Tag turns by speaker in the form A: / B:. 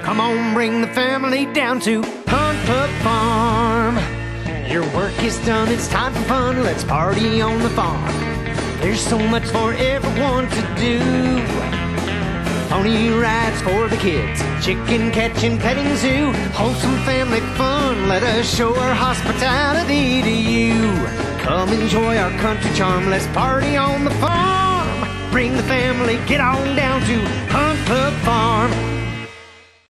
A: Come on, bring the family down to Hunt Club Farm. Your work is done, it's time for fun, let's party on the farm. There's so much for everyone to do. Pony rides for the kids, chicken catching, petting zoo, wholesome family fun, let us show our hospitality to you. Come enjoy our country charm, let's party on the farm. Bring the family, get on down to Hunt Club Farm.